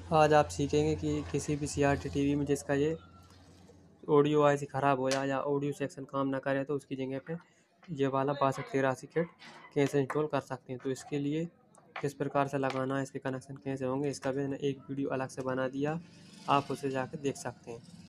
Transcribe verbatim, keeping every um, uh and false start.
आज आप सीखेंगे कि किसी भी C R T T V में जिसका ये ऑडियो वॉइस ख़राब हो जाए या ऑडियो सेक्शन काम ना करे तो उसकी जगह पे ये वाला बासठ तिरासी किट कैसे इंस्टॉल कर सकते हैं। तो इसके लिए किस प्रकार से लगाना है, इसके कनेक्शन कैसे होंगे, इसका भी मैंने एक वीडियो अलग से बना दिया, आप उसे जाकर देख सकते हैं।